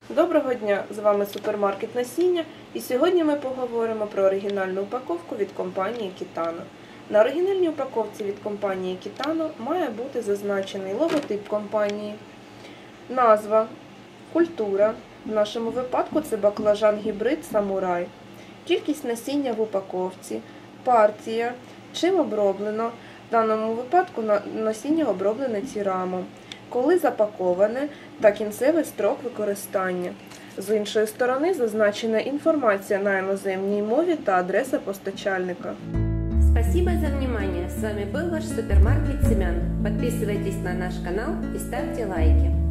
Доброго дня! З вами супермаркет насіння, і сьогодні ми поговоримо про оригінальну упаковку від компанії Kitano. На оригінальній упаковці від компанії Kitano має бути зазначений логотип компанії, назва, культура, в нашому випадку це баклажан-гібрид самурай, кількість насіння в упаковці, партія, чим оброблено, в даному випадку насіння оброблене цірамом, коли запаковане та кінцевий строк використання. З іншої сторони зазначена інформація на іноземній мові та адреса постачальника. Спасибо за внимание. С вами был ваш супермаркет Семян. Подписывайтесь на наш канал и ставьте лайки.